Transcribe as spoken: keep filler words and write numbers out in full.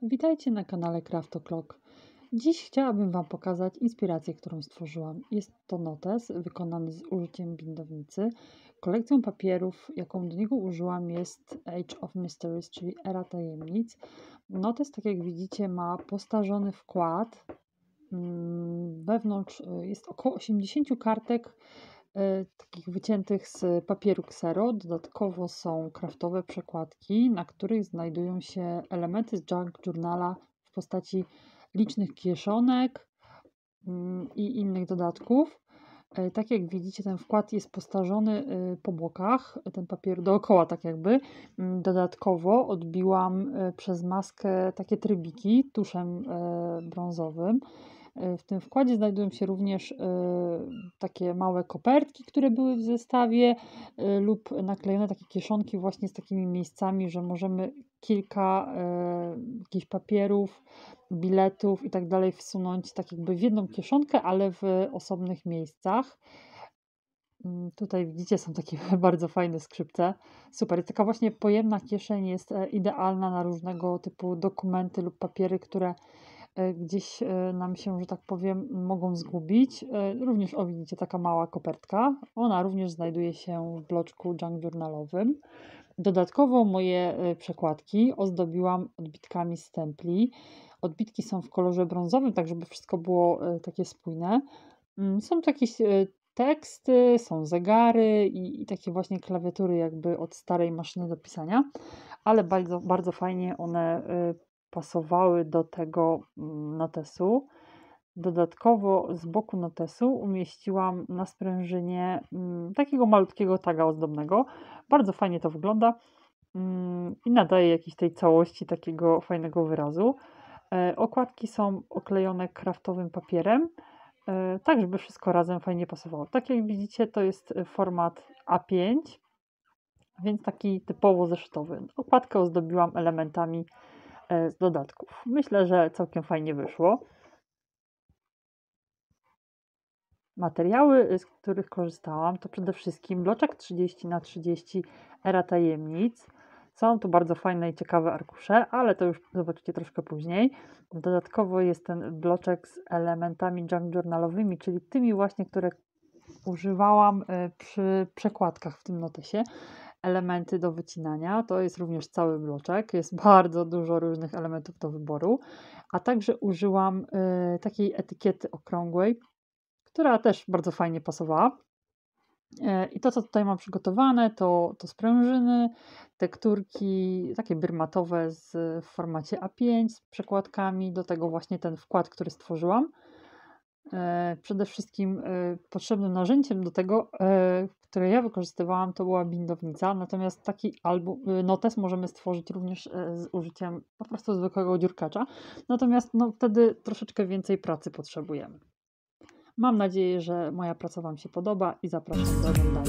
Witajcie na kanale Craft O'Clock. Dziś chciałabym Wam pokazać inspirację, którą stworzyłam. Jest to notes wykonany z użyciem bindownicy. Kolekcją papierów, jaką do niego użyłam, jest Age of Mysteries, czyli Era Tajemnic. Notes, tak jak widzicie, ma postarzony wkład. Wewnątrz jest około osiemdziesiąt kartek takich wyciętych z papieru Xero. Dodatkowo są kraftowe przekładki, na których znajdują się elementy z Junk Journala w postaci licznych kieszonek i innych dodatków. Tak jak widzicie, ten wkład jest postarzony po bokach, ten papier dookoła tak jakby. Dodatkowo odbiłam przez maskę takie trybiki tuszem brązowym. W tym wkładzie znajdują się również y, takie małe kopertki, które były w zestawie y, lub naklejone takie kieszonki właśnie z takimi miejscami, że możemy kilka y, jakichś papierów, biletów i tak dalej wsunąć tak jakby w jedną kieszonkę, ale w osobnych miejscach. Y, tutaj widzicie, są takie bardzo fajne skrzypce. Super, taka właśnie pojemna kieszeń jest idealna na różnego typu dokumenty lub papiery, które gdzieś nam się, że tak powiem, mogą zgubić. Również, o widzicie, taka mała kopertka. Ona również znajduje się w bloczku Junk Journalowym. Dodatkowo moje przekładki ozdobiłam odbitkami stempli. Odbitki są w kolorze brązowym, tak żeby wszystko było takie spójne. Są tu jakieś teksty, są zegary i, i takie właśnie klawiatury jakby od starej maszyny do pisania, ale bardzo, bardzo fajnie one pasowały do tego notesu. Dodatkowo z boku notesu umieściłam na sprężynie takiego malutkiego taga ozdobnego. Bardzo fajnie to wygląda i nadaje jakiejś tej całości takiego fajnego wyrazu. Okładki są oklejone kraftowym papierem, tak żeby wszystko razem fajnie pasowało. Tak jak widzicie, to jest format A pięć, więc taki typowo zeszytowy. Okładkę ozdobiłam elementami z dodatków. Myślę, że całkiem fajnie wyszło. Materiały, z których korzystałam, to przede wszystkim bloczek trzydzieści na trzydzieści Era Tajemnic. Są tu bardzo fajne i ciekawe arkusze, ale to już zobaczycie troszkę później. Dodatkowo jest ten bloczek z elementami junk journalowymi, czyli tymi właśnie, które używałam przy przekładkach w tym notesie. Elementy do wycinania, to jest również cały bloczek, jest bardzo dużo różnych elementów do wyboru, a także użyłam y, takiej etykiety okrągłej, która też bardzo fajnie pasowała. Y, I to, co tutaj mam przygotowane, to, to sprężyny, tekturki, takie birmatowe z, w formacie A pięć z przekładkami, do tego właśnie ten wkład, który stworzyłam. Przede wszystkim potrzebnym narzędziem do tego, które ja wykorzystywałam, to była bindownica, natomiast taki album, notes możemy stworzyć również z użyciem po prostu zwykłego dziurkacza, natomiast no, wtedy troszeczkę więcej pracy potrzebujemy. Mam nadzieję, że moja praca Wam się podoba i zapraszam do oglądania.